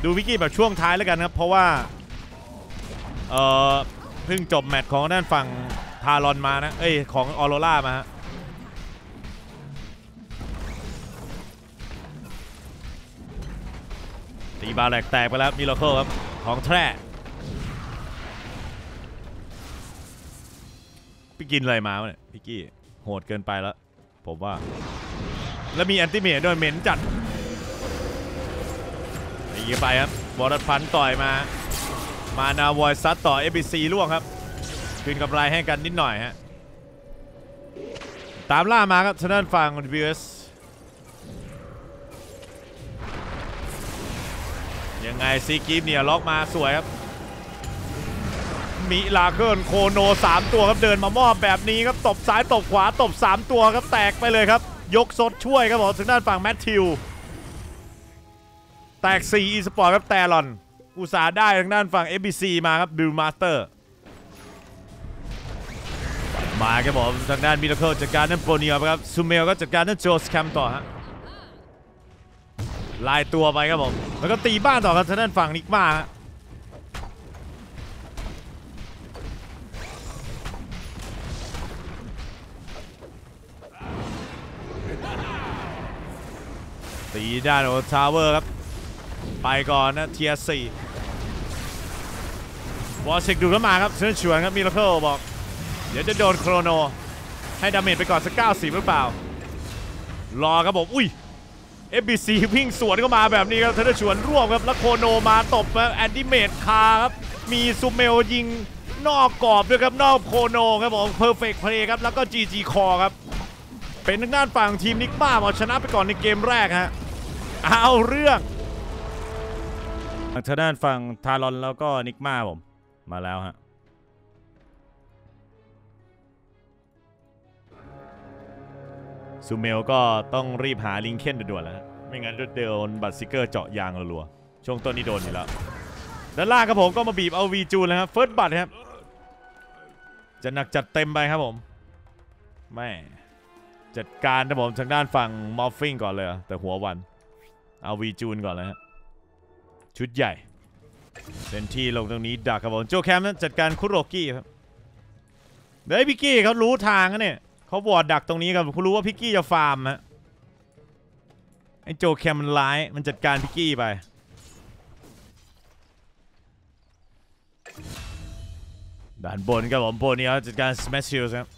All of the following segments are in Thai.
ดูวิกกี้แบบช่วงท้ายแล้วกันครับเพราะว่าเพิ่งจบแมตช์ของด้านฝั่งทารอนมานะของออโรรามาฮะตีบาแหลกแตกไปแล้วมิราเคิลครับของแท้พี่กินอะไรมาวะเนี่ยพี่กี้โหดเกินไปแล้วผมว่าแล้วมีแอนติเมทด้วยเหม็นจัดยิงไปครับบอลพันต่อยมานาวอยซัดต่อ FBC ล่วงครับคืนกำไรให้กันนิดหน่อยฮะตามล่ามาครับทางด้านฝั่ง VS ยังไงซีกีฟเนี่ยล็อกมาสวยครับมิลาเคิลโคโน3ตัวครับเดินมามอบแบบนี้ครับตบซ้ายตบขวาตบ3ตัวครับแตกไปเลยครับยกสดช่วยครับผมทางด้านฝั่งแมทธิวแตก4 อีสปอร์ตครับแตรอนอุตสาห์ได้ทางด้านฝั่ง FBC มาครับบิลมาสเตอร์มาครับผมทางด้านมิราเคิลจัดการนั่นโปรเนียครับซูเมลก็จัดการนั่นโจสแคมต่อฮะลายตัวไปครับผมแล้วก็ตีบ้านต่อครับทางด้านฝั่งนิกมาฮะตีด้านโอทาวเวอร์ครับไปก่อนนะเทียร์4วอลเชกดูเข้ามาครับเชิญชวนครับมิราเคิลบอกเดี๋ยวจะโดนโครโนให้ดาเมจไปก่อนสัก90หรือเปล่ารอครับผมอุ้ย FBC วิ่งสวนเข้ามาแบบนี้ครับเชิญชวนร่วมครับแล้วโคโนมาตบแอนติเมทคาครับมีซูเมลยิงนอกกรอบด้วยครับนอกโคโนครับผมเพอร์เฟกต์เพลย์ครับแล้วก็ GG คอครับเป็นทางด้านฝั่งทีมนิกบ้าเอาชนะไปก่อนในเกมแรกฮะเอาเรื่องทางด้านฝั่งทารอนแล้วก็นิกมาผมมาแล้วฮะซูเมลก็ต้องรีบหาลิงเคนด่วนๆแล้วไม่งั้นจะโดนบัตซิเกอร์เจาะยางรัวๆช่วงต้นนี้โดนอยู่แล้วด้านล่างครับผมก็มาบีบเอาวีจูนแล้วครับเฟิร์สบัตครับจะหนักจัดเต็มไปครับผมไม่จัดการนะผมทางด้านฝั่งมอฟฟิงก่อนเลยแต่หัววันเอาวีจูนก่อนเลยฮะชุดใหญ่เป็นที่ลงตรงนี้ดักครับผมโจแคมนั้นจัดการคุโรกี้ครับเดี๋ยวพี่กี้เขารู้ทางนะเนี่ยเขาบอดดักตรงนี้ครับเขารู้ว่าพี่กี้จะฟาร์มฮะไอ้โจแคมมันร้ายมันจัดการพี่กี้ไปด้านบนครับผมโบนี่จัดการสแมชชิลส์ครับ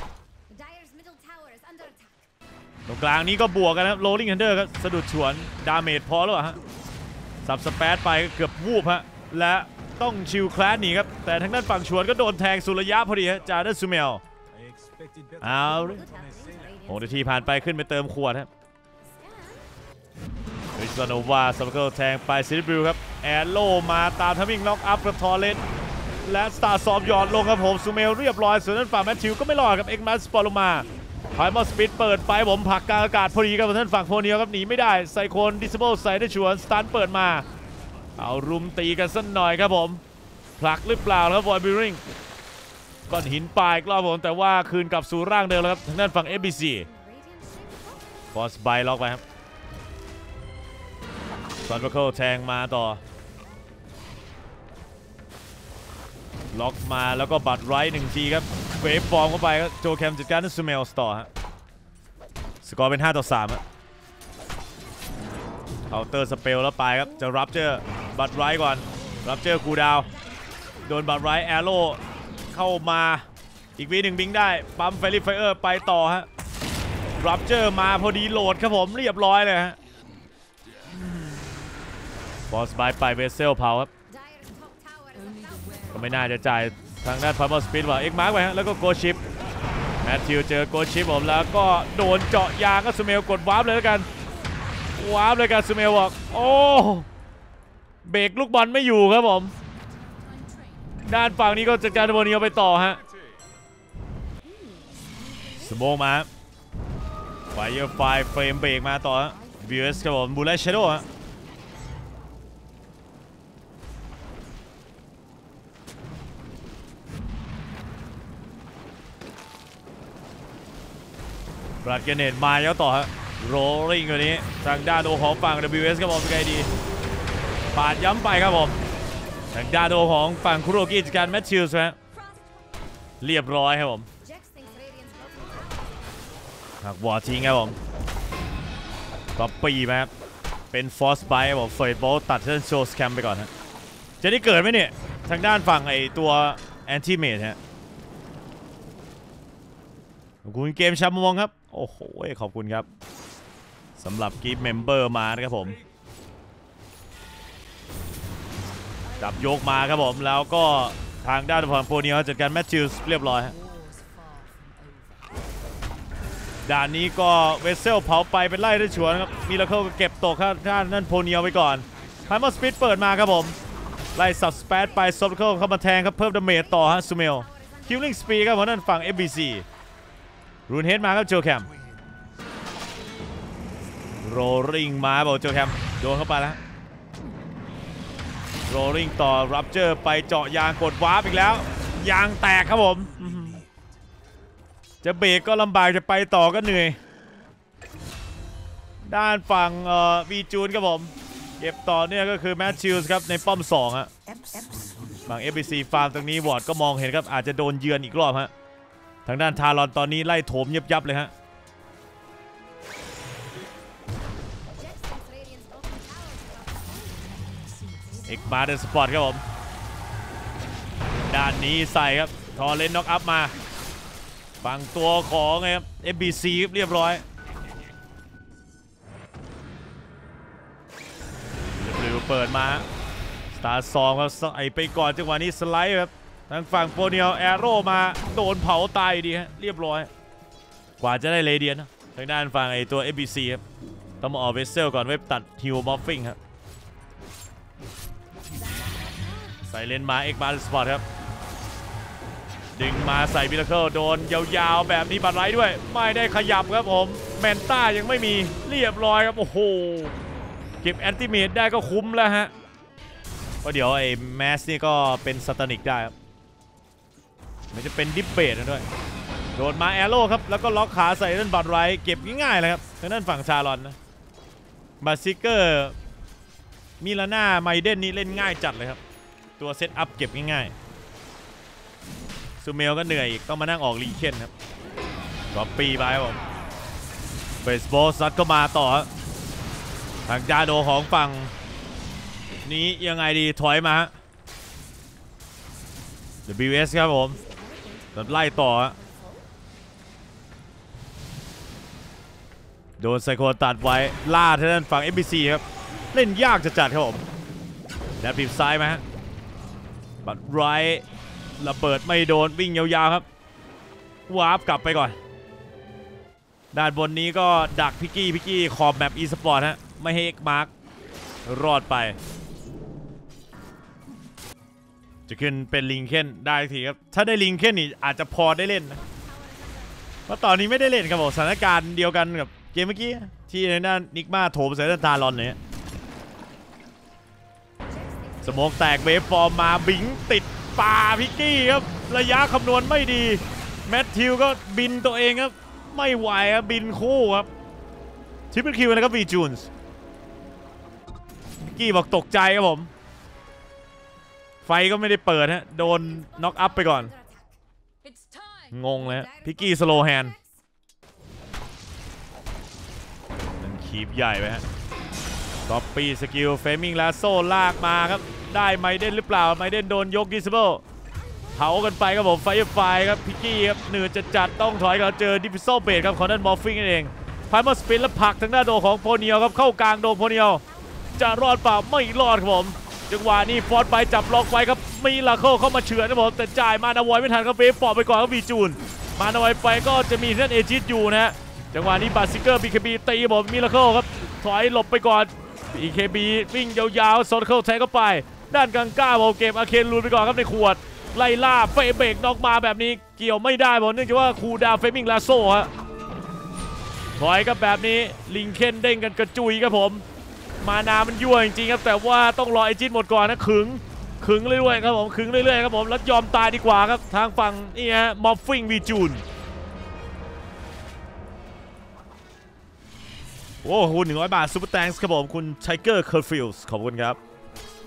ตรงกลางนี้ก็บวกกันครับโรลลิ่งฮันเดอร์ครับสะดุดฉวนดาเมจพอแล้วฮะสับสเปซไปเกือบวูบฮะและต้องชิลคลาสหนีครับแต่ทางด้านฝั่งฉวนก็โดนแทงสุระยะพอดีฮะจาร์เดนซูเมลเอา6 นาทีผ่านไปขึ้นไปเติมขวดครับริชโนวาซัมเคิลแทงไปซิลิบริลครับแอโร่มาตามทัมมิ่งล็อกอัพกับทอร์เรนและสตาร์ซอฟหยอดลงครับผมซูเมลเรียบร้อยส่วนด้านฝั่งแมทธิวก็ไม่รอดครับเอ็กมัสปอลมาไพมอลสปีดเปิดไปผมผลักกลางอากาศพอดีครับท่านฝั่งโพเนียครับหนีไม่ได้ไซโคนดิสเบิลใส่ได้ชวนสตันเปิดมาเอารุมตีกันสักหน่อยครับผมผลักหรือเปล่าครับวอยบิริงก้อนหินปลายกล้าผมแต่ว่าคืนกลับสู่ร่างเดิมแล้วครับทางด้านฝั่ง FBC ฟอสไบล็อกไปครับซันเบอร์เคิลแทงมาต่อล็อกมาแล้วก็บัตรไรท์1 ทีครับเวฟฟอร์มเข้าไปครับโจแคมจัดการด้วยซูเมลสต่อฮะสกอร์เป็น5-3ครับเคาน์เตอร์สเปลแล้วไปครับจะรับเจอบัตรไรท์ก่อนรับเจอคูดาวโดนบัตรไรท์แอโร่เข้ามาอีกวี1บิงได้ปั๊มเฟรลี่ไฟเออร์ไปต่อฮะรับเจอมาพอดีโหลดครับผมเรียบร้อยเลยฮะบอสบายไปเวสเซลเผาครับก็ไม่น่าจะจ่ายทางด้านพาร์มอลสปีดว่าเอ็กมาร์กไปฮะแล้วก็โกชิปแมทธิวเจอโกชิปผมแล้วก็โดนเจาะยางก็ซูเมลกดวาร์ปเลยแล้วกันวาร์ปเลยกันซูเมลบอกโอ้เบรกลูกบอลไม่อยู่ครับผมด้านฝั่งนี้ก็จัดการโบเนียไปต่อฮะสโมกมาไฟเออร์ไฟเฟรมเบรกมาต่อฮะวิวเอสครับผมบูลเลชเชโดฮะบรัดเกเนตมาแล้วต่อฮะโรลลิ่งตัวนี้ทางด้านโอของฝั่ง WS ก็มองเป็นไงดีพปาดย้ำไปครับผมทางดาโดของฝั่งคุโรกิจัดการแมทธิวส์ฮะเรียบร้อยครับผมหักวอร์ทิ้งครับผมก็ปีไหมครับเป็นฟอร์สไบท์บอกเฟย์บอลตัดเส้นโชว์สแคมไปก่อนฮะจะได้เกิดไหมเนี่ยทางด้านฝั่งไอตัวแอนติเมทฮะขอบคุณเกมชามวงครับโอ้โหขอบคุณครับสำหรับกิฟต์เมมเบอร์มานะครับผมจับยกมาครับผมแล้วก็ทางด้านฝั่งโปรเนียจัดการแมทธิวส์เรียบร้อยฮะด่านนี้ก็เวสเซลเผาไปเป็นไล่ได้ฉวนครับมิราเคิลก็เก็บตกครับด้านนั่นโพเนียไปก่อนไฮมอสปิดเปิดมาครับผมไล่สับสเปซไปซอฟต์เคิลเข้ามาแทงครับเพิ่มดาเมจต่อฮะซูเมลคิลลิ่งสปีดครับเพราะนั่นฝั่ง FBC รูนเฮดมาครับโจแคมโรลิงมาบอกโจแคมโดนเข้าไปแล้วโรลิงต่อรับเจอไปเจาะยางกดวาร์ปอีกแล้วยางแตกครับผมจะเบรกก็ลำบากจะไปต่อก็เหนื่อยด้านฝั่งวีจูนครับผมเก็บต่อเนี่ยก็คือแมทธิวส์ครับในป้อม2ฮะฝั่ง FBC ฟาร์มตรงนี้วอร์ดก็มองเห็นครับอาจจะโดนเยือนอีกรอบฮะทางด้านทารอนตอนนี้ไล่โถมยับเลยฮะเอกมาเดนสปอร์ตครับผมด้านนี้ใส่ครับทอเลนน็อกอัพมาฝั่งตัวของไงครับ FBC เรียบร้อยเปิดมาสตาร์ซองครับใส่ไปก่อนจังหวะนี้สไลด์ครับทางฝั่งโปรเนียแอโร่มาโดนเผาตายดีฮะเรียบร้อยกว่าจะได้เรเดียนนะทางด้านฝั่งไอตัว FBC ครับต้องมาออกเวสเซลก่อนเว็บตัดฮิวมอฟฟิงครับใส่เลนมาเอกมาสปอร์ตครับดึงมาใส่มิราเคิลโดนยาวๆแบบนี้บัตรไรด้วยไม่ได้ขยับครับผมแมนต้ายังไม่มีเรียบร้อยครับโอ้โหเก็บแอนติเมตได้ก็คุ้มแล้วฮะเพราะเดี๋ยวไอ้แมสนี่ก็เป็นสตานิกได้ครับมันจะเป็นดิปเบตด้วยโดนมาแอโร่ครับแล้วก็ล็อกขาใส่ด้านบัตรไรเก็บง่ายๆเลยครับทางด้านฝั่งชาลอนนะบัตซิเกอร์มิลาน่าไมเดนนี่เล่นง่ายจัดเลยครับตัวเซตอัพเก็บง่ายๆซูเมลก็เหนื่อยอีกต้องมานั่งออกลีเคนครับก็ปีไปครับผมเบสบอลซัดก็มาต่อทางจาโดของฝั่งนี้ยังไงดีถอยมา WS ครับผมไล่ต่อโดนไซโคตัดไว้ล่าทางด้านฝั่ง FBC ครับเล่นยากจะจัดครับผมแล้วบีบซ้ายไหมฮะบัดไรระเบิดไม่โดนวิ่งยาวๆครับวาร์ปกลับไปก่อนด้านบนนี้ก็ดักพิกกี้ขอบแมปอีสปอร์ตฮะไม่ให้เอ็กมาร์กรอดไปจะขึ้นเป็นลิงเคนได้ทีครับถ้าได้ลิงเคนนี่อาจจะพอได้เล่นนะเพราะตอนนี้ไม่ได้เล่นครับผมสถานการณ์เดียวกันกับเกมเมื่อกี้ที่ในด้านนิกมาโถมใส่ด้านตาลอนเนี่ยสโมกแตกเวฟฟอร์มมาบิงติดป่าพิกกี้ครับระยะคำนวณไม่ดีแมทธิวก็บินตัวเองครับไม่ไหวครับบินคู่ครับทริปเปิลคิวนะครับวีจูนส์พิกกี้บอกตกใจครับผมไฟก็ไม่ได้เปิดฮะโดนน็อกอัพไปก่อนงงเลยพิกกี้สโลว์แฮนด์นั่นคีบใหญ่ไปฮะก๊อปปี้สกิลเฟมิงและโซ่ลากมาครับได้ไมเดนหรือเปล่าไมเดนโดนยกดิสเบิลเผากันไปครับผมไฟครับพิกกี้ครับเหนื่อยจัดต้องถอยกันเจอดิฟิโซเบดครับของด้านมอฟฟิงนั่นเองพายมาสปินแล้วผลักทางหน้าโดของโพเนียครับเข้ากลางโดโพเนียจะรอดเปล่าไม่รอดครับผมจังหวะนี้ฟอร์ดไปจับล็อกไว้ครับมีลาโคเข้ามาเฉือนนะผมแต่จ่ายมานาวอยไม่ทันครับเวฟปอบไปก่อนครับวีจูนมานาวอยไปก็จะมีเส้นเอจิตอยู่นะฮะจังหวะนี้บาซิเกอร์บีเคบีตีผมมีลาโคครับถอยหลบไปก่อนบีเคบีวิ่งยาวๆโซนเคิลแทงเข้าไปด้านกลางก้าผมเก็บอาเคนลูนไปก่อนครับในขวดไล่ล่าเฟเบกน็อกมาแบบนี้เกี่ยวไม่ได้ผมเนื่องจากว่าคูดาวเฟมิงลาโซ่ฮะถอยครับแบบนี้ลิงเคนเด้งกันกระจุยครับผมมานามันยั่วจริงๆครับแต่ว่าต้องรอไอจิตหมดก่อนนะขึงเรื่อยๆครับผมขึงเรื่อยๆครับผมแล้วยอมตายดีกว่าครับทางฝั่งนี่ฮะมอฟฟิงวีจูนโอ้คุณ100 บาทซูเปอร์แตงส์ครับผมคุณไทเกอร์เคอร์ฟิลส์ขอบคุณครับ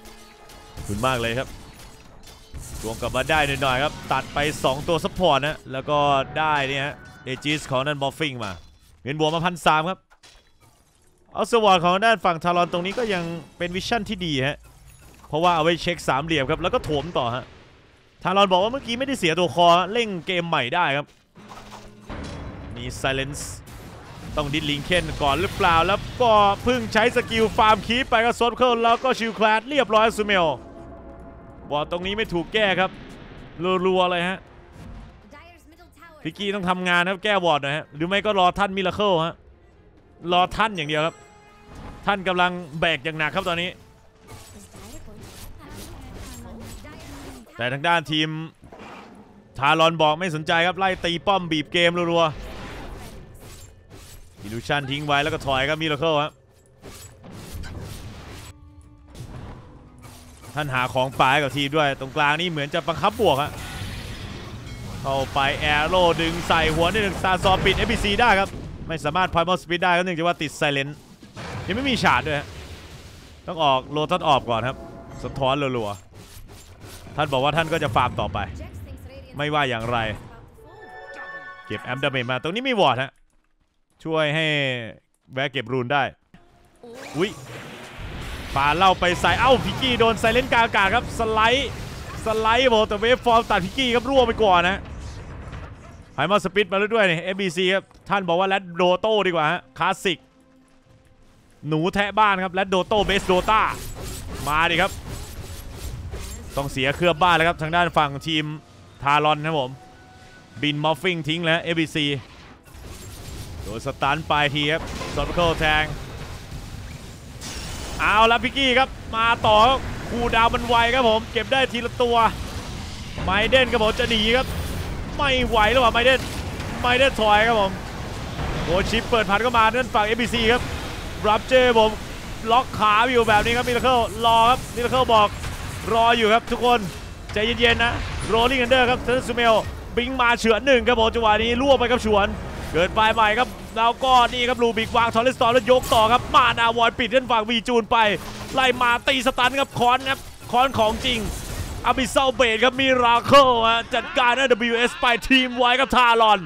คุณมากเลยครับดวงกลับมาได้หน่อยๆครับตัดไป2ตัวซัพพอร์ตนะแล้วก็ได้เนี่ยเอจิสของนั่นมอฟฟิงมาเงินบวกมา1,300ครับเอาสวอตของด้านฝั่งทารอนตรงนี้ก็ยังเป็นวิชั่นที่ดีฮะเพราะว่าเอาไว้เช็ค3เหลี่ยมครับแล้วก็โถมต่อฮะทารอนบอกว่าเมื่อกี้ไม่ได้เสียตัวคอเร่งเกมใหม่ได้ครับมีไซเลนส์ต้องดิดลิงเคนก่อนหรือเปล่าแล้วก็เพิ่งใช้สกิลฟาร์มคีปไปกับโซนเคิลแล้วก็ชิลคลาดเรียบร้อยซูเมลบอลตรงนี้ไม่ถูกแก้ครับรัวๆเลยฮะพิกกี้ต้องทำงานครับแก้บอร์ดนะฮะหรือไม่ก็รอท่านมิราเคิลฮะรอท่านอย่างเดียวครับท่านกำลังแบกอย่างหนักครับตอนนี้แต่ทางด้านทีมทารอนบอกไม่สนใจครับไล่ตีป้อมบีบเกมรัวๆอิลูชันทิ้งไว้แล้วก็ถอยครับมิราเคิลครับท่านหาของป่าให้กับทีมด้วยตรงกลางนี่เหมือนจะบังคับบวกฮะเข้าไปแอโร่ดึงใส่หัวได้1 สตาร์ซอปิด FBC ได้ครับไม่สามารถพอยมอสปีดได้ก็เนื่องจากว่าติดไซเลนต์ยังไม่มีฉาดด้วยฮะต้องออกโลตัสออกก่อนครับสะท้อนรัวๆท่านบอกว่าท่านก็จะฟาร์มต่อไปไม่ว่าอย่างไรเก็บแอมดาเมจมาตรงนี้มีวอร์ดฮะช่วยให้แวะเก็บรูนได้อุ้ยปาเล่าไปใส่เอ้าพิกกี้โดนไซเลนต์กลางอากาศครับสไลด์บอกแต่เวฟฟอร์มตัดพิกกี้ครับรั่วไปก่อนนะไฮมอสปิดมาแล้วด้วยเนี่ย FBC ครับท่านบอกว่าแรดโดโต้ดีกว่าฮะคลาสสิกหนูแทะบ้านครับแรดโดโต้เบสโดต้ามาดิครับต้องเสียเครือบบ้านแล้วครับทางด้านฝั่งทีมทารอนครับผมบินมอฟฟิงทิ้งแล้ว FBC โดนสตันปลายทีครับซอฟต์เคิลแทงเอาละพิกกี้ครับมาต่อคูดาวมันไวครับผมเก็บได้ทีละตัวไมเดนครับผมจะหนีครับไม่ไหวแล้วว่ะไมเดนถอยครับผมโอ้ชิปเปิดพันเข้ามานั่นฝั่ง FBC ครับรับเจผมล็อกขาอยู่แบบนี้ครับมิราเคิลรอครับมิราเคิลบอกรออยู่ครับทุกคนใจเย็นๆนะโรลลิ่งอันเดอร์ครับเซนซูเมลบิงมาเฉือน1ครับผมจังหวะนี้ล่วงไปครับเฉือนเกิดปลายใหม่ครับแล้วก็นี่ครับลูบิกวางทอร์เรสตอร์แล้วยกต่อครับมานาวอยปิดเส้นฝั่งวีจูนไปไล่มาตีสตันครับคอนครับคอนของจริงอาบิเซลเบดครับมิราเคิลจัดการ WS ไปทีมไว้กับทารอน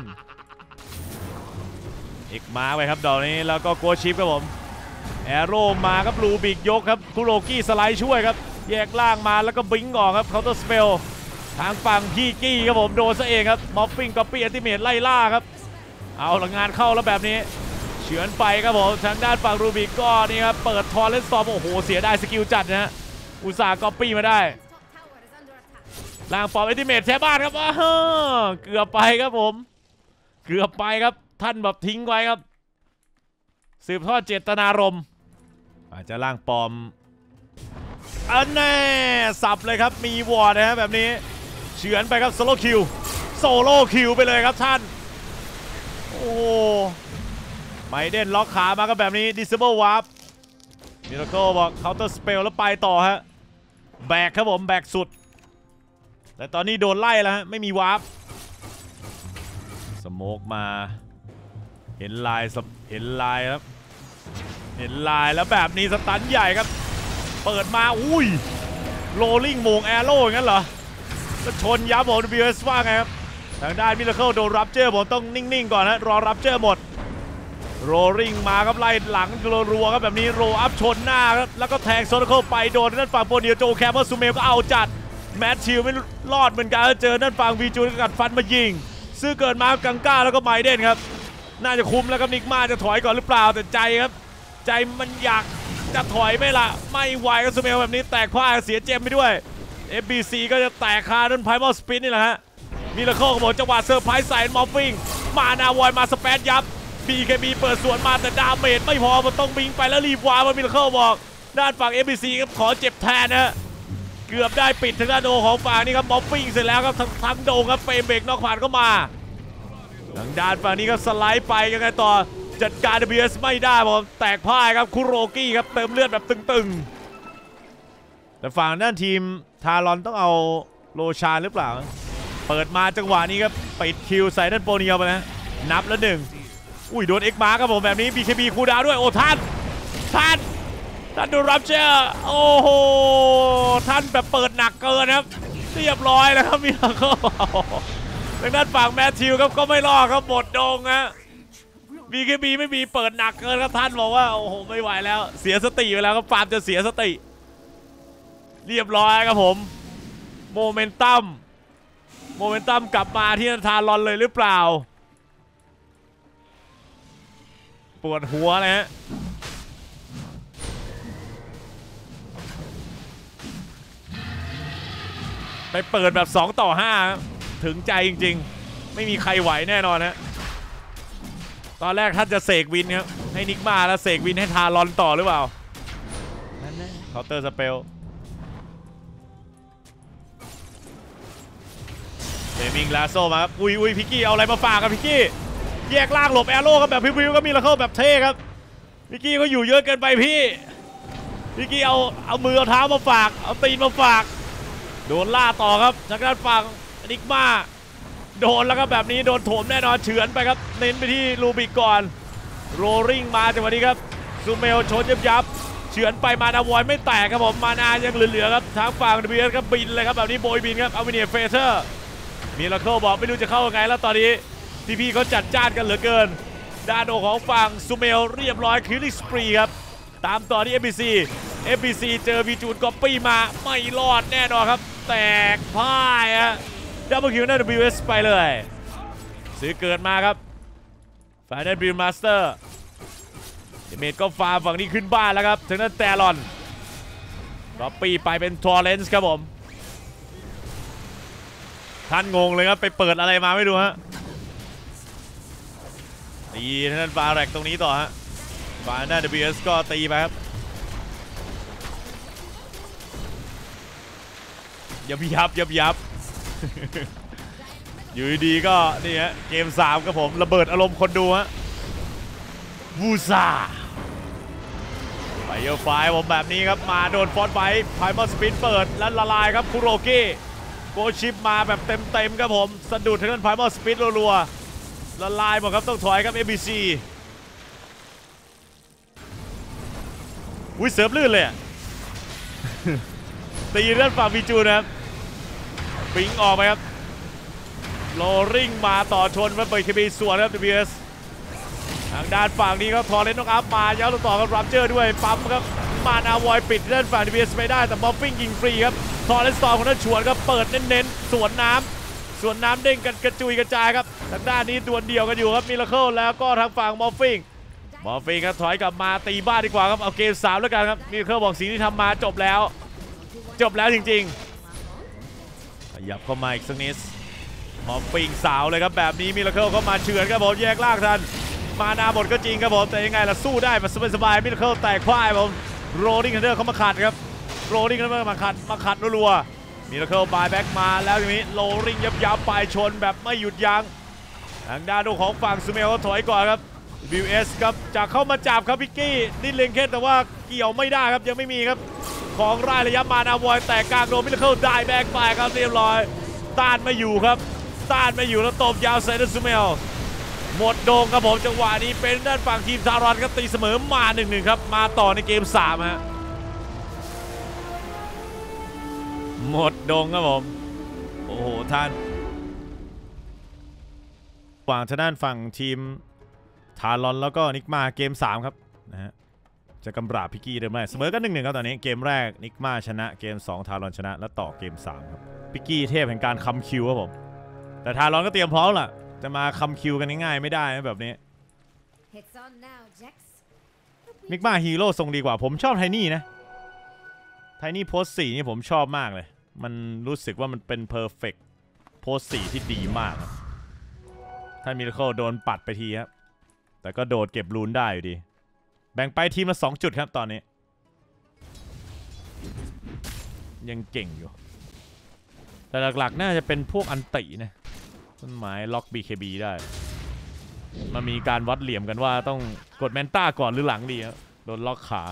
อีกมาไปครับดอกนี้แล้วก็โกชิปครับผมแอโร่มาครับลูบิกยกครับคุโรกี้สไลด์ช่วยครับแยกล่างมาแล้วก็บิงออกครับเคาน์เตอร์สเปลทางฝั่งพี่กี้ครับผมโดนซะเองครับมอฟฟิงกับปี้อัลติเมทไล่ล่าครับเอาละงานเข้าแล้วแบบนี้เฉือนไปครับผมทางด้านฝั่งรูบิกก็นี่ครับเปิดทอร์เรนซอมโอ้โหเสียได้สกิลจัดนะฮะอุตส่าห์ก๊อปปี้มาได้ล่างปอมอัลติเมทแชร์บ้านครับเกือบไปครับผมเกือบไปครับท่านแบบทิ้งไว้ครับสืบทอดเจตนารมณ์อาจจะล่างปอมอันแน่สับเลยครับมีวอร์ดนะฮะแบบนี้เฉือนไปครับโซโล่คิวไปเลยครับท่านโอ้ไมเดนล็อกขามาก็แบบนี้ Disable Warp มิราเคิลบอก Counter Spell แล้วไปต่อฮะแบกครับผมแบกสุดแต่ตอนนี้โดนไล่แล้วฮะไม่มีวาร์ปสโมกมาเห็นลายครับเห็นลายแล้วแบบนี้สตันใหญ่ครับเปิดมาอุ้ยโรลลิ่งโมงแอโร่อย่างนั้นเหรอแล้วชนยับผม WS ว่าไงครับทางด้านมิราเคิลโดนรับเจอผมต้องนิ่งๆก่อนนะรอรับเจอหมดโรลลิ่งมาครับไล่หลังรัวๆครับแบบนี้โรอัพชนหน้าครับแล้วก็แทงโซนเคิลไปโดนนั่นฝั่งโปรเนียโจแคมเปอร์ซูเมลก็เอาจัดแมทชิลไม่รอดเหมือนกันเจอนั่นฝั่งวีจูนกัดฟันมายิงซื้อเกิดมากังก้าแล้วก็ไมเดนครับน่าจะคุมแล้วครับนิกมาจะถอยก่อนหรือเปล่าแต่ใจครับใจมันอยากจะถอยไม่ละไม่ไหวกับซูเมลแบบนี้แตกพ่ายเสียเจมไปด้วย FBC ก็จะแตกคาด้านไพมอลสปินนี่แหละฮะมิราเคิลกับผมจังหวะเซอร์ไพรส์ใส่มอฟฟิงมานาวอยมาสเปซยับ BKB เปิดสวนมาแต่ดาเมจไม่พอมันต้องบิงไปแล้วรีบวางมามิราเคิลบอกด้านฝั่ง FBC ครับขอเจ็บแทนนะเกือบได้ปิดทางด้านโดของฝั่งนี้ครับมอฟฟิงเสร็จแล้วครับทั้งโดครับเฟรมเบรกนอกผ่านเข้ามาทางด้านฝั่งนี้ก็สไลด์ไปยังไงต่อจัดการ WS ไม่ได้ผมแตกพ่ายครับคุโรกี้ครับเติมเลือดแบบตึงๆแต่ฝั่งด้านทีมทารอนต้องเอาโลชานหรือเปล่าเปิดมาจังหวะนี้ครับปิดคิวใส่ด้านโปเนียไปนะนับแล้ว1อุ้ยโดนเอ็กมาร์ครับผมแบบนี้ BKB คูดาวด้วยโอ้ท่านท่านดูรับเชอร์โอ้โหท่านแบบเปิดหนักเกินครับเรียบร้อยแล้วครับมีเขาทางด้านฝั่งแมทธิวครับก็ไม่รอดครับหมดดงฮะBKBไม่มีเปิดหนักเกินครับท่านบอกว่าโอ้โหไม่ไหวแล้วเสียสติไปแล้วครับฟาร์มจะเสียสติเรียบร้อยครับผมโมเมนตัมกลับมาที่ทารอนเลยหรือเปล่าปวดหัวเลยฮะไปเปิดแบบ2 ต่อ 5ถึงใจจริงๆไม่มีใครไหวแน่นอนฮะตอนแรกท่านจะเสกวินครับให้นิกมาแล้วเสกวินให้ทารอนต่อหรือเปล่านั่นแหละเคาน์เตอร์สเปลเดมิงลาโซมาครับอุ้ยพิกกี้เอาอะไรมาฝากครับพิกกี้แยกล่างหลบแอโร่ครับแบบพิวๆก็มีแล้วเข้าแบบเท่ครับพิกกี้ก็อยู่เยอะเกินไปพี่พิกกี้เอามือเอาเท้ามาฝากเอาตีนมาฝากโดนล่าต่อครับจากด้านฝั่งนิกมาโดนแล้วครับแบบนี้โดนโถมแน่นอนเฉือนไปครับเน้นไปที่ลูบิกก่อนโรลิ่งมาจังหวะนี้ครับซูเมลชนยับเฉือนไปมานาวอยไม่แตกครับผมมานายังเหลือๆครับทางฝั่งเบียร์ครับบินเลยครับแบบนี้โบยบินครับเอาเวเนียเฟเธอร์มีลาเคิลบอกไม่รู้จะเข้ายังไงแล้วตอนนี้พี่เขาจัดจ้านกันเหลือเกินด้านโอของฝั่งซูเมลเรียบร้อยคิลลิ่งสปรีครับตามต่อที่ FBC เจอวีจูนก๊อปปี้มาไม่รอดแน่นอนครับแตกพ่ายฮะดับเบิลคิวหน้า WS ไปเลยซื้อเกิดมาครับไฟนอลบิลมาสเตอร์เมดก็ฟาร์มฝั่งนี้ขึ้นบ้านแล้วครับถึงนั้นแต่ลอนก๊อปปี้ไปเป็นทอร์เรนซ์ครับผมท่านงงเลยครับไปเปิดอะไรมาไม่รู้ฮะตีท่านฟาแรกตรงนี้ต่อฮะฟาหน้า WS ก็ตีไปครับยับอยู่ดีก็นี่ฮะเกม3ครับผมระเบิดอารมณ์คนดูฮะวูซาไปเยอะไฟผมแบบนี้ครับมาโดนฟอนไฟไพมอสปินเปิดแล้วละลายครับคุโรกิโกชิปมาแบบเต็มครับผมสะดุดทางด้านไพมอสปินรัวๆละลายหมดครับต้องถอยครับ FBC อุ้ยเสิร์ฟลื่นเลยตีด้านฝั่งวีจูนะครับปิงออกไปครับโรลิ่งมาต่อชนมาเปิดเคบีส่วนครับ WS ทางด้านฝั่งนี้ครับทอร์เรนต์ต้องอัพมาย้ำต่อกับรับเจอร์ด้วยปั๊มครับมานาวอยปิดด้านฝั่ง WS ไม่ได้แต่บอฟฟิ้งยิงฟรีครับทอร์เรนต์ต่อของนักชวนครับเปิดเน้นๆสวนน้ำเด้งกันกระจุยกระจายครับทางด้านนี้ดวลเดียวกันอยู่ครับมิราเคิลแล้วก็ทางฝั่งบอฟฟิ้งครับถอยกลับมาตีบ้านดีกว่าครับเอาเกม3แล้วกันครับมิราเคิลบอกสิ่งที่ทำมาจบแล้วจริงๆขยับเข้ามาอีกสักนิดมอฟฟิ้งสาวเลยครับแบบนี้มิราเคิลเข้ามาเฉือนครับผมแยกล่างทันมานาหมดก็จริงครับผมแต่ยังไงล่ะสู้ได้มาสบายมิราเคิลแตกพ่ายผมโรลิ่งทันเดอร์เขามาขัดครับโรลิ่งทันเดอร์มาขัดรัวๆมิราเคิลบายแบ็กมาแล้วทีนี้โรลิ่งยับไปชนแบบไม่หยุดยั้งทางด้านของฝั่งซูเมลเขาถอยก่อนครับ WS ครับจะเข้ามาจับครับพิกกี้นิดเลงแค่แต่ว่าเกี่ยวไม่ได้ครับยังไม่มีครับของรายระยะมานาวอยแต่กลางโดนมิราเคิลได้แบ็กไปครับเรียบร้อยต้านไม่อยู่ครับต้านไม่อยู่แล้วตบยาวใส่ซูเมลหมดโดงครับผมจังหวะนี้เป็นด้านฝั่งทีมทารอนครับตีเสมอมา 1-1 ครับมาต่อในเกม3ฮะหมดโดงครับผมโอ้โหท่านฝั่งทางด้านฝั่งทีมทารอนแล้วก็นิกมาเกม3ครับนะฮะจะกำราบพิกกี้ได้ไหมเสมอกัน 1-1 ครับตอนนี้เกมแรกนิกมาชนะเกม2ทารอนชนะแล้วต่อเกม3ครับพิกกี้เทพแห่งการคำคิวครับผมแต่ทารอนก็เตรียมพร้อมล่ะจะมาคำคิวกันง่ายๆไม่ได้นะแบบนี้นิกมาฮีโร่ทรงดีกว่าผมชอบไทนี่นะไทนี่โพส4นี่ผมชอบมากเลยมันรู้สึกว่ามันเป็นเพอร์เฟกต์โพส4ที่ดีมากครับถ้ามิราเคิลโดนปัดไปทีครับแต่ก็โดดเก็บรูนได้อยู่ดีแบ่งไปทีมละ2 จุดครับตอนนี้ยังเก่งอยู่แต่หลักๆน่าจะเป็นพวกอันตินะต้นไม้ล็อก BKB ได้มันมีการวัดเหลี่ยมกันว่าต้องกดแมนต้าก่อนหรือหลังดีครับโดนล็อกขา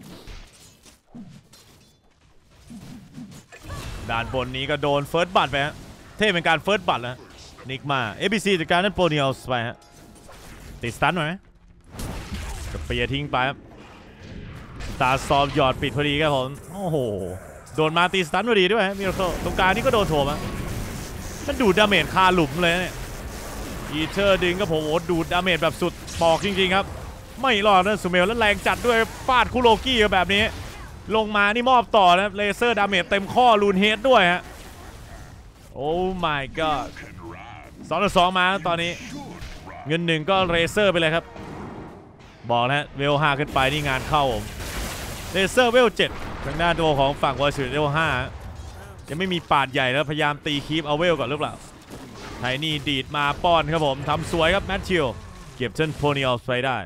ด้านบนนี้ก็โดนเฟิร์สบัตไปฮะเท่เป็นการเฟิร์สบัตแล้วนิกมา FBC จากการนั้นโปรเนียลไปฮะติดสตันไหมจะเปียทิ้งไปครับตาซอมหยอดปิดพอดีครับผมโอ้โหโดนมาตีสตันพอดีด้วยมิราเคิลตรงกลางนี่ก็โดนโถมมันดูดดาเมจคาหลุมเลยเนี่ยอีเทอร์ดึงก็ผมโอ้ดูดดาเมจแบบสุดปอกจริงๆครับไม่รอดนะซูเมลแล้วแรงจัดด้วยฟาดคุโรกี้แบบนี้ลงมานี่มอบต่อนะเลเซอร์ดาเมจเต็มข้อลูนเฮดด้วยฮะโอ้ my god 2-2มาตอนนี้เงิน1ก็เลเซอร์ไปเลยครับบอกนะเวล5ขึ้นไปนี่งานเข้าผมเลเซอร์เวล7ทางด้านตัวของฝั่งวอร์ชิลเวล5ยังไม่มีปาดใหญ่แล้วพยายามตีคีปเอาเวลก่อนหรือเปล่าไทนี่ดีดมาป้อนครับผมทำสวยครับแมทธิวเก็บเช่นโพนีออฟไปได้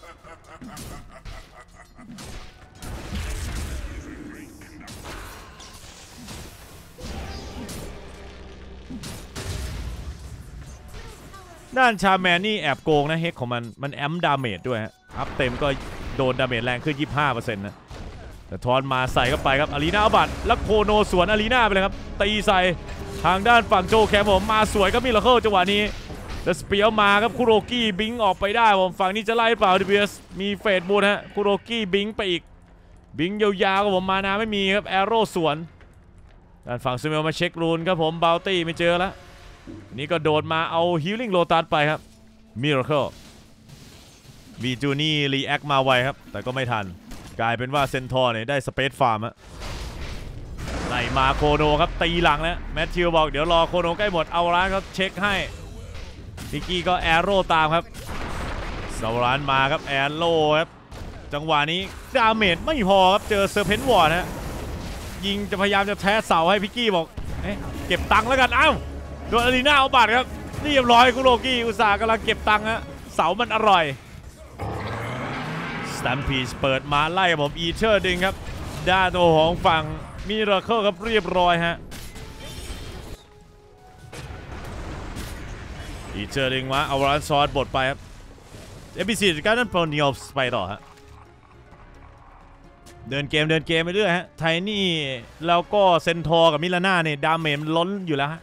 ด้านชาแมนนี่แอบโกงนะเฮกของมันแอมดาเมจด้วยฮะอัพเต็มก็โดนดาเมจแรงขึ้น 25% นะแต่ทอนมาใส่เข้าไปครับอารีนาอัลบัตแล้วโคโนสวนอารีนาไปเลยครับตีใส่ทางด้านฝั่งโจแคมผมมาสวยครับมิราเคิลจังหวะนี้แล้วสเปียร์มาครับคุโรกี้บิงออกไปได้ผมฝั่งนี้จะไล่เปล่าดิเบียสมีเฟดบูทฮะคุโรกี้บิงไปอีกบิงยาวๆครับผมมานาไม่มีครับแอโร่สวนด้านฝั่งซูเมลมาเช็ครูนครับผมบาวตี้ไม่เจอแล้วนี่ก็โดดมาเอาฮิลลิ่งโลตัสไปครับมิราเคิลวีจูนี่รีแอคมาไวครับแต่ก็ไม่ทันกลายเป็นว่าเซนทอร์เนี่ยได้สเปซฟาร์มฮะไล่มาโคโนครับตีหลังแล้วแมทธิวบอกเดี๋ยวรอโคโนใกล้หมดเอาร้านเขาเช็คให้พิกกี้ก็แอโร่ตามครับเซาร้านมาครับแอโร่ครับจังหวะนี้ดาเมจไม่พอครับเจอเซอร์เพนต์วอร์ดฮะยิงจะพยายามจะแทะเสาให้พิกกี้บอกเก็บตังค์แล้วกันอ้าวโดนอารีนาเอาบัตรครับเรียบร้อยคุโรกี้อุตส่าห์กำลังเก็บตังค์ฮะเสามันอร่อยสแตมพีชเปิดมาไล่ผมอีเชอร์ดึงครับด้านตัวของฝั่งมิราเคิลครับเรียบร้อยฮะอีเชอร์ดึงมาเอาร้านซอสบดไปครับFBC จัดการนั่นโปรนิอฟไปต่อฮะเดินเกมไปเรื่อยฮะไทนี่แล้วก็เซนทอร์กับมิลาน่าเนี่ยดาเมจมันล้นอยู่แล้วฮะ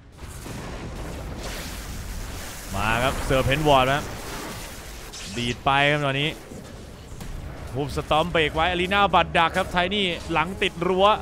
มาครับเซอร์เพนวอร์ดนะดีดไปครับตอนนี้ฮูบสตอมเบรกไว้อารีนาบัดดักครับไทนี่หลังติดรั้ว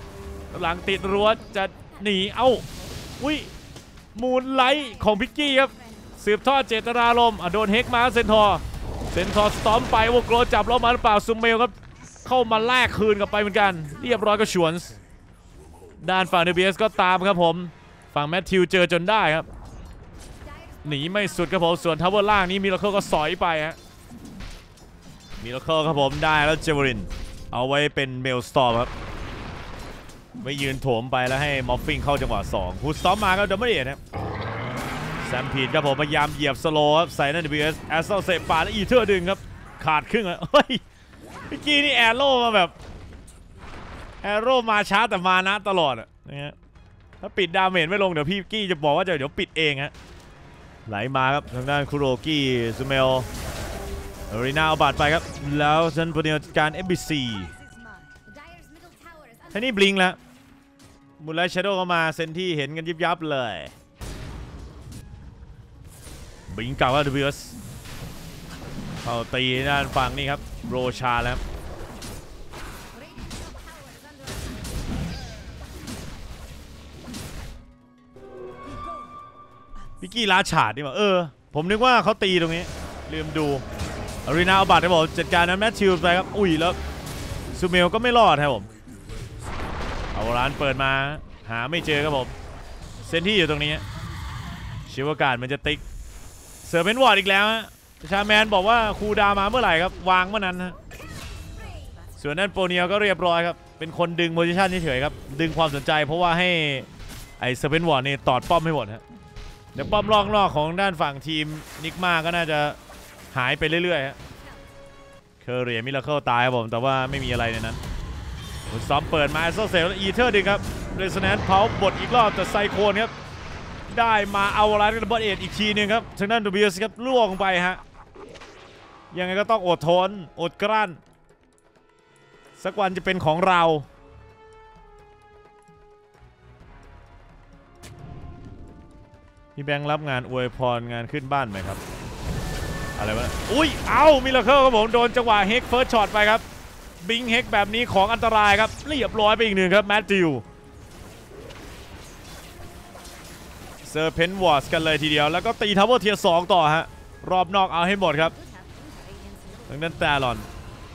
จะหนีเอ้าอุ้ยมูนไลท์ของพิกกี้ครับสืบทอดเจตนารมณ์โดนเฮกมาเซนทอร์สตอมไปวงโกลจับล้อมาหรือเปล่าซุมเมลครับเข้ามาแลกคืนกลับไปเหมือนกันเรียบร้อยก็ชวนส์ด้านฝั่งเดบีเอสก็ตามครับผมฝั่งแมทธิวเจอจนได้ครับหนีไม่สุดครับผมส่วนทาวเวอร์ล่างนี้มิราเคิลก็สอยไปฮะมิราเคิลครับผมได้แล้วเจวรินเอาไว้เป็นเมลสตอร์ครับไม่ยืนโถมไปแล้วให้มอฟฟิงเข้าจังหวะ2ฮูดสตอมมาก็ดับเบิลเอทครับแซมพีดครับผมพยายามเหยียบสโลว์ครับใส่นั่น WS แอสเซลเซปาและอีเทอร์ดึงครับขาดครึ่งอ่ะเฮ้ยเมื่อกี้นี่แอโร่มาแบบแอโร่มาช้าแต่มานะตลอดอ่ะนะฮะถ้าปิดดาเมจไม่ลงเดี๋ยวพี่กี้จะบอกว่าเดี๋ยวปิดเองฮะไหลมาครับทางด้านคุโรกี้ซูเมลอารีนาเอาบาดไปครับแล้วฉันพอดีการ FBC ท่านี่บลิงแล้วมูลไลท์แชโดว์เข้ามาเซนที่เห็นกันยิบยับเลยบลิงเก่าว่า WS เข้าตีด้านฝั่งนี่ครับโรชาแล้วพิกกี้ล้าฉาดนี่มาผมนึกว่าเขาตีตรงนี้ลืมดูอารีนาเอาบัตรให้ผมจัดการนั้นแมทธิวไปครับอุ้ยแล้วซูเมลก็ไม่รอดครับผมเอาร้านเปิดมาหาไม่เจอครับผมเซนที่อยู่ตรงนี้ชิวการมันจะติ๊กเสือเป็นวอร์ดอีกแล้วฮะชาแมนบอกว่าคูดามาเมื่อไหร่ครับวางเมื่อนั้นฮะส่วนนั้นโปเนียก็เรียบร้อยครับเป็นคนดึงโพซิชันเฉยๆครับดึงความสนใจเพราะว่าให้ไอเสือเป็นวอร์ดนี่ตอดป้อมให้หมดฮะเดี๋ยวป้อมนอกของด้านฝั่งทีมนิกมาก็น่าจะหายไปเรื่อยๆฮะเคอร์เรียมิราเคิลตายครับผมแต่ว่าไม่มีอะไรในนั้นซ้อมเปิดมาแอสโซเซลและอีเทอร์ดึงครับเรสแนนซ์เผาบทอีกรอบแต่ไซโคนครับได้มาเอาอะไรกับระเบิดเอ็ดอีกทีนึงครับทางด้านดูบิสครับล่วงไปฮะยังไงก็ต้องอดทนอดกลั้นสักวันจะเป็นของเราพี่แบงค์รับงานอวยพรงานขึ้นบ้านไหมครับอะไรวะอุ้ยเอามิราเคิลครับผมโดนจังหวะเฮกเฟิร์สช็อตไปครับบิงเฮกแบบนี้ของอันตรายครับเรียบร้อยไปอีกหนึ่งครับแมทธิวเซอร์เพนวอร์สกันเลยทีเดียวแล้วก็ตีทาวเวอร์เทียร์2ต่อฮะรอบนอกเอาให้หมดครับทางด้านแตลอน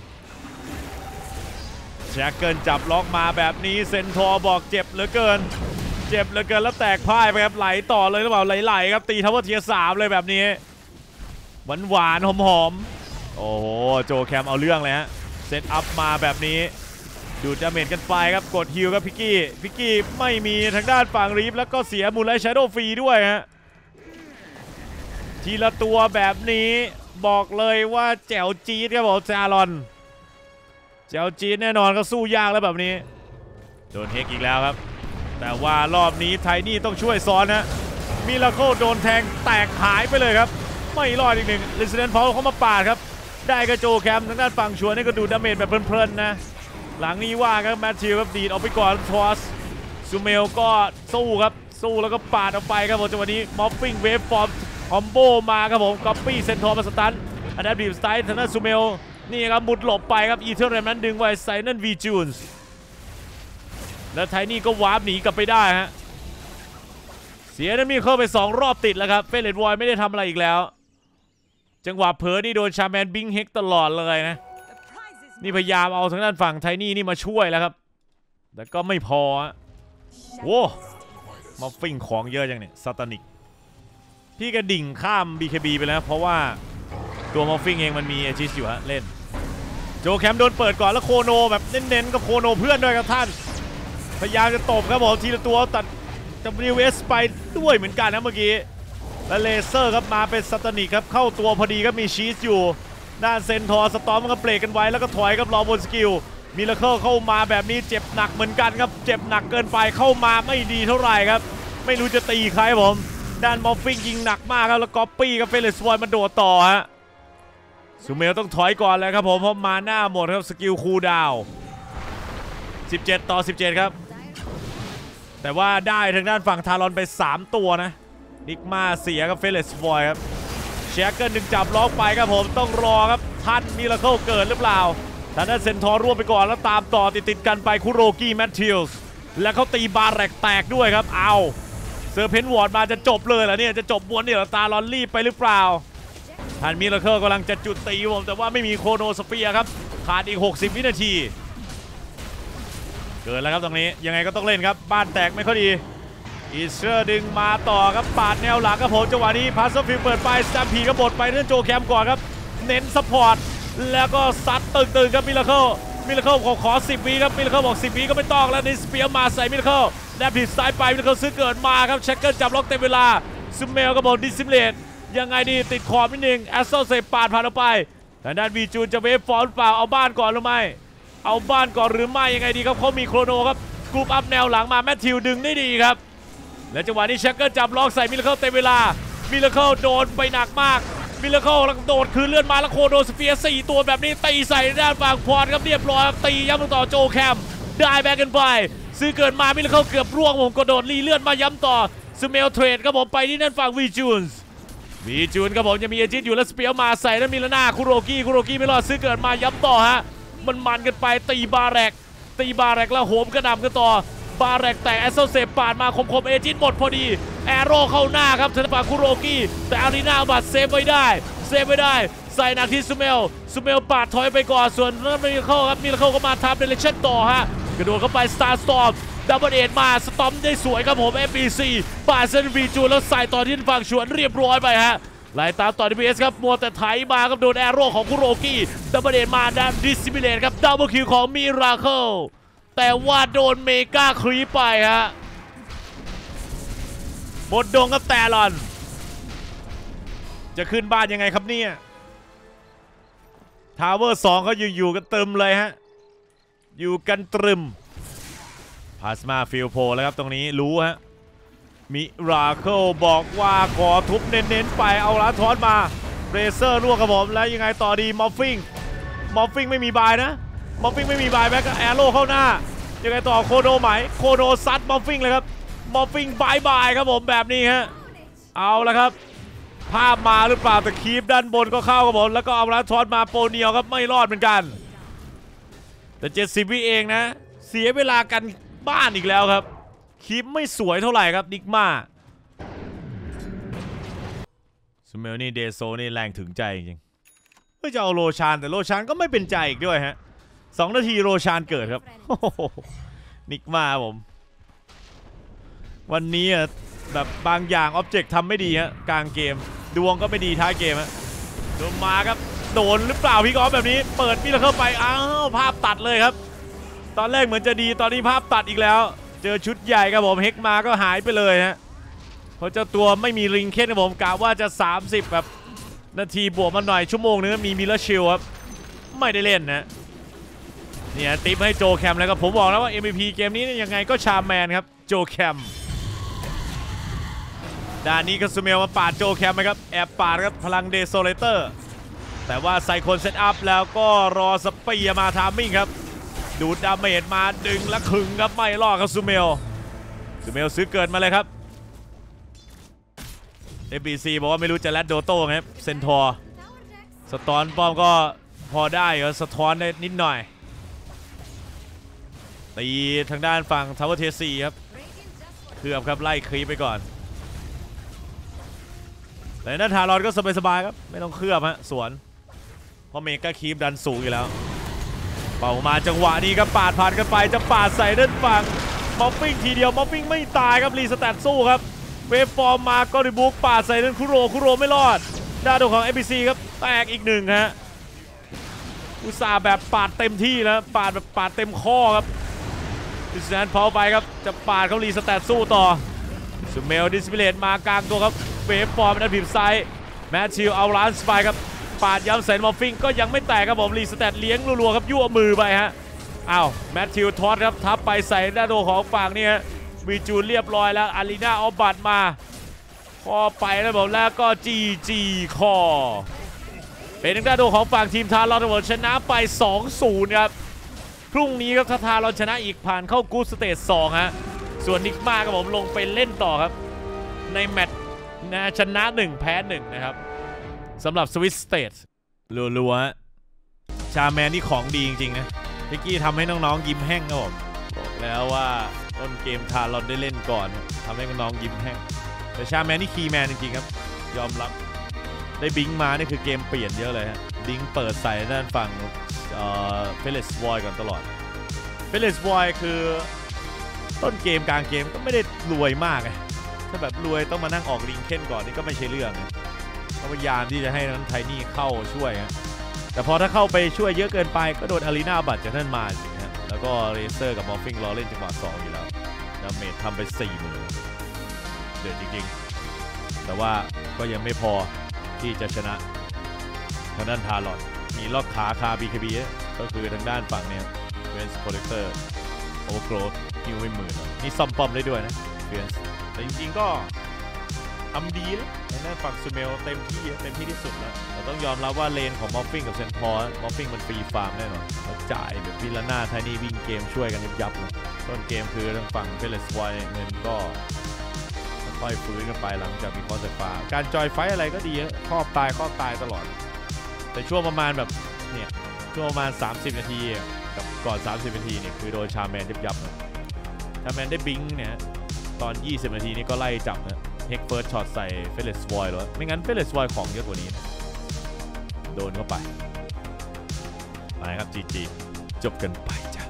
แจ็คเกิลจับล็อกมาแบบนี้เซนทอร์บอกเจ็บเหลือเกินเจ็บเหลือเกินแล้วแตกพ่ายไปครับไหลต่อเลยหรือเปล่าไหลๆครับตีทาวเวอร์เทียร์3เลยแบบนี้หวานหอมๆโอ้โหโจแคมเอาเรื่องเลยฮะเซตอัพมาแบบนี้ดูดดาเมจกันไปครับกดฮิลครับพิกกี้ไม่มีทางด้านฝั่งรีฟแล้วก็เสียมูลไลท์แชโดว์ฟรีด้วยฮะทีละตัวแบบนี้บอกเลยว่าแจ๋วจี๊ดครับผมซารอนแจ๋วจี๊ดแน่นอนก็สู้ยากแล้วแบบนี้โดนเฮกอีกแล้วครับแต่ว่ารอบนี้ไทนี่ต้องช่วยซ้อนฮะมิราเคิลโดนแทงแตกหายไปเลยครับไม่รอดอีกหนึ่งเรสเดนต์พอลเข้ามาปาดครับได้กระโจแคมทางด้านฝั่งชวนนี่ก็ดูดาเมจแบบเพลินๆนะหลังนี้ว่าครับแมทธิวครับดีดออกไปก่อนทอสซูเมลก็สู้ครับสู้แล้วก็ปาดออกไปครับผมจังหวะนี้มอฟฟิงเวฟฟอร์มคอมโบมาครับผมก๊อปปี้เซนทอร์มาสตันอันดับดีฟสไตล์ทางด้านซูเมลนี่ครับมุดหลบไปครับอีเทอร์เรมนั้นดึงไว้ไซนันวีจูนส์แล้วไทนี่ก็วาร์ปหนีกลับไปได้ฮะเสียนั้นมีเข้าไป2รอบติดแล้วครับเฟเลตวอยไม่ได้ทำอะไรอีกแล้วจังหวะเผลอนี่โดนชาแมนบิงเฮกตลอดเลยนะนี่พยายามเอาทางด้านฝั่งไทนี่นี่มาช่วยแล้วครับแต่ก็ไม่พอโว้มาฟิ่งของเยอะจังเนี่ยซาตานิกพี่กระดิ่งข้าม BKB ไปแล้วเพราะว่าตัวมอฟฟิงเองมันมีเอจิสอยู่ฮะเล่นโจแคมโดนเปิดก่อนแล้วโคโนแบบเน้นๆกับโคโนเพื่อนด้วยครับท่านพยายามจะตบครับผมทีละตัวตัด WS ไปด้วยเหมือนกันนะเมื่อกี้และเลเซอร์ครับมาเป็นซาตานิกครับเข้าตัวพอดีครับมีชีสอยู่ด้านเซนทอร์สตอมก็เบรกกันไว้แล้วก็ถอยครับรอบนสกิลมิราเคิลเข้ามาแบบนี้เจ็บหนักเหมือนกันครับเจ็บหนักเกินไปเข้ามาไม่ดีเท่าไหร่ครับไม่รู้จะตีใครผมด้านมอฟฟิงยิงหนักมากครับแล้วก๊อปปี้กับเฟเลสวอยมาโดดต่อฮะซูเมลต้องถอยก่อนเลยครับผมเพราะมาหน้าหมดครับสกิลคูลดาวน์17 ต่อ 17ครับแต่ว่าได้ทางด้านฝั่งทารอนไป3ตัวนะนิกมาเสียกับเฟเลสวอยครับแช็กเกิลดึงจับล็อกไปครับผมต้องรอครับทันมิราเคิลเกิดหรือเปล่าทางด้านเซนทอร์ร่วมไปก่อนแล้วตามต่อติดกันไปคุโรกี้แมทธิวส์แล้วเขาตีบาร์แรกแตกด้วยครับเอาเซอร์เพนวอร์ดมาจะจบเลยเหรอเนี่ยจะจบม้วนเนี่ยตาลอนรีบไปหรือเปล่าทันมิราเคิลกำลังจะจุดตีผมแต่ว่าไม่มีโคโนสเฟียร์ครับขาดอีก60วินาทีเกิดแล้วครับตรงนี้ยังไงก็ต้องเล่นครับบ้านแตกไม่ค่อยดีอีสเตอร์ดึงมาต่อครับปาดแนวหลังครับผมจังหวะนี้พาสฟิลเปิดไปสแตมพีก็บดไปเรื่องโจแคมก่อนครับเน้นซัพพอร์ตแล้วก็ซัดตึงครับมิราเคิลขอ10วิครับมิราเคิลบอก10วิก็ไม่ต้องแล้วนิสเปียมาใส่มิราเคิลแลบผิดซ้ายไปมิราเคิลซื้อเกิดมาครับแช็กเกิลจับล็อกเต็มเวลาซูเมลก็บอกดิซิมเลตยังไงดีติดขอบนิดนึงแอสโซเซปาดผ่านออกไปทางด้านวีจูนจะเวฟฟอร์หรือเปล่าเอาบ้านก่อนหรือไม่เอาบ้านก่อนหรือไม่ยังไงดีครับเขามีโครโนครับกรุ๊ปอัพแนวหลังมาแมทธิวดึงได้ดีครับและจังหวะนี้แช็กเกิลจับล็อกใส่มิราเคิลเต็มเวลามิราเคิลโดนไปหนักมากมิราเคิลโดดคืนเลื่อนมาแล้วโคโดสเฟียร์4ตัวแบบนี้ตีใส่ด้านฝั่งพอร์ตครับเรียบร้อยตีย้ำต่อโจแคมได้แบ็กกันไปซื้อเกิดมามิราเคิลเกือบร่วงผมกระโดดรีเลื่อนมาย้ำต่อสเมลเทรดครับผมไปที่นั่นฝั่งวีจูนครับผมจะมีเอจิตอยู่แล้วสเปียร์มาใส่แล้วมิลาน่าคุโรกี้ไม่รอดซื้อเกิดมาย้ำต่อฮะมันกันไปตีบาแรกแล้วโหมกระหน่ำกันต่อบาแรกแต่แอสโซเซปาดมาคมเอจิตหมดพอดีแอโร่เข้าหน้าครับทางฝั่งคุโรกี้แต่อารีนาบัตเซฟไว้ได้ใส่หนักที่ซูเมลปาดถอยไปก่อนส่วนนั้นมิราเคิลก็มาทำเดเรชั่นต่อฮะกระโดดเข้าไปสตาร์สตอร์มดับเบิลเอทมาสตอมได้สวยครับผม FBC ปาดเซนวีจูแล้วใส่ต่อที่ฝั่งชวนเรียบร้อยไปฮะไล่ตามต่อ DPS ครับมัวแต่ไถมาครับโดนแอโร่ของคุโรกี้ดับเบิลเอทมาด้านดิสซิมิเลตครับดับเบิลคิวของมิราเคิลแต่ว่าโดนเมกาครีไปฮะหมดดงกับแต่ลอนจะขึ้นบ้านยังไงครับเนี่ยทาวเวอร์2เขาอยู่กันเติมเลยฮะอยู่กันตรึมพาสมาฟิลโพแล้วครับตรงนี้รู้ฮะมิราเคิลบอกว่าขอทุบเน้นๆไปเอาลาทอนมาเรเซอร์ล่วงกับผมแล้วยังไงต่อดีมอฟฟิงไม่มีบายนะมอฟฟิงไม่มีบายแบ็กแอโร่เข้าหน้ายังไงต่อโคโนไหมโคโนซัดมอฟฟิงเลยครับมอฟฟิงบายครับผมแบบนี้ฮะเอาละครับภาพมาหรือเปล่าแต่คีปด้านบนก็เข้ากับผมแล้วก็เอาลาทอนมาโปเนียวครับไม่รอดเหมือนกันแต่70วิเองนะเสียเวลากันบ้านอีกแล้วครับคลิปไม่สวยเท่าไหร่ครับนิกมาสเมลนี่เดโซนี่แรงถึงใจจริงๆไม่จะเอาโรชานแต่โรชานก็ไม่เป็นใจอีกด้วยฮะ2 นาทีโรชานเกิดครับนิกมาผมวันนี้แบบบางอย่างอ็อบเจกต์ทำไม่ดีฮะกลางเกมดวงก็ไม่ดีท้ายเกมฮะโดนมาครับโดนหรือเปล่าพี่กอล์ฟแบบนี้เปิดมิลเข้าไปอ้าวภาพตัดเลยครับตอนแรกเหมือนจะดีตอนนี้ภาพตัดอีกแล้วเจอชุดใหญ่ครับผมเฮกมาก็หายไปเลยฮะเพราะเจ้าตัวไม่มีริงเคนครับผมกะว่าจะ30แบบนาทีบวกมาหน่อยชั่วโมงนึงมีมิลเลอร์ชิลครับไม่ได้เล่นนะเนี่ยติปให้โจแคมแล้วก็ผมบอกแล้วว่า MVP เกมนี้ยังไงก็ชาแมนครับโจแคมด้านนี้ก็ซูเมลมาปาดโจแคมไหมครับแอบปาดครับพลังเดโซเลเตอร์แต่ว่าไซโคนเซตอัพแล้วก็รอสเปียมาทามมิ่งครับดูดดาเมจมาดึงและขึงครับไม่รอดครับซูเมลซื้อเกิดมาเลยครับ FBC บอกว่าไม่รู้จะแรดโดโต้ไหมครับเซนทอร์สตอนป้อมก็พอได้ก็สะท้อนได้นิดหน่อยตีทางด้านฝั่งทาวเวอร์เทซีครับเคลือบครับไล่ครีปไปก่อนแต่หน้าทารอนก็สบายๆครับไม่ต้องเคลือบฮะสวนเพราะเมกาครีปดันสูงอยู่แล้วเป่ามาจังหวะนี้ครับปาดผ่านกันไปจะปาดใส่ด้านฝั่งมอฟฟิงทีเดียวมอฟฟิงไม่ตายครับรีสแตทสู้ครับเวฟฟอร์มมาก็ริบุกปาดใส่ด้านคุโรไม่รอดด้านของ FBC ครับแตกอีกหนึ่งฮะอุตส่าห์แบบปาดเต็มที่แล้วปาดแบบปาดเต็มข้อครับดิสแนนพอไปครับจะปาดเขารีสแตทสู้ต่อซูเมลดิสพิเลตมากลางตัวครับเวฟฟอร์มด้านผิวซ้ายแมทธิวเอาล้านสไปครับปาดย้ำใส่มอฟฟิงก็ยังไม่แตกครับผมรีสแตทเลี้ยงรัวๆครับยั่วมือไปฮะอ้าวแมทธิวทอสครับทับไปใส่ด้านโดของฝั่งนี่ฮะวีจูนเรียบร้อยแล้วอารีนาเอาบัตรมาพอไปแล้วผมแล้วก็จีคอเป็นทางด้านโดของฝั่งทีมทารอนชนะไป 2-0 ครับพรุ่งนี้ครับถ้าทารอนชนะอีกผ่านเข้ากู๊ดสเตจ 2ฮะส่วนนิกมาครับผมลงไปเล่นต่อครับในแมตช์นะชนะ1แพ้1นะครับสำหรับสวิสสเตทรัวๆชาแมนนี่ของดีจริงๆนะพิกกี้ทำให้น้องๆยิ้มแห้งครับผมบอกแล้วว่าต้นเกมทารอนได้เล่นก่อนทำให้น้องๆยิ้มแห้งแต่ชาแมนนี่คีย์แมนจริงๆครับยอมรับได้บิงมานี่คือเกมเปลี่ยนเยอะเลยฮะบิงเปิดใส่ด้านฝั่งเฟลิสวอยก่อนตลอดเฟลิสวอยคือต้นเกมกลางเกมก็ไม่ได้รวยมากไงถ้าแบบรวยต้องมานั่งออกลิงเคนก่อนนี่ก็ไม่ใช่เรื่องนะพยายามที่จะให้นั้นไทนี่เข้าช่วยนะแต่พอถ้าเข้าไปช่วยเยอะเกินไปก็โดนอารีนาบัตจากท่านมานะแล้วก็เรเซอร์กับมอฟฟิงรอเล่นจังหวะ2อยู่แล้วดาเมจทำไป 40,000เดือดจริงๆแต่ว่าก็ยังไม่พอที่จะชนะทางด้านทารอนมีล็อกขาคา BKB ก็คือทางด้านฝั่งเนี่ยเวนส์โคเลกเตอร์โอเวอร์โกรธฮิวไม่หมื่นนี่ซ่อมป้อมได้ด้วยนะเวนส์แต่จริงๆก็ทำดีแล้วในด้านฝั่งซูเมลเต็มที่ที่สุดแล้วแต่ต้องยอมรับว่าเลนของมอฟฟิงกับเซนทอร์มอฟฟิงมันฟรีฟาร์มแน่นอนจ่ายแบบวิลลาน่าไทนี่วิ่งเกมช่วยกันยับเลยต้นเกมคือทางฝั่งเฟลสวอยเงินก็ค่อยฟื้นกันไปหลังจากมีคอนเสิร์ตฟ้าการจอยไฟอะไรก็ดีครอบตายตลอดแต่ช่วงประมาณแบบเนี่ยช่วงประมาณ30 นาทีกับก่อน30 นาทีเนี่ยคือโดนชาแมนยับนะชาแมนได้บิงเนี่ยตอน20 นาทีนี้ก็ไล่จับนะเฮกเฟิร์สช็อตใส่เฟลสวอยแล้วไม่งั้นเฟลสวอยของเยอะกว่านี้นะโดนเข้าไปครับจีจบกันไปจ้ะ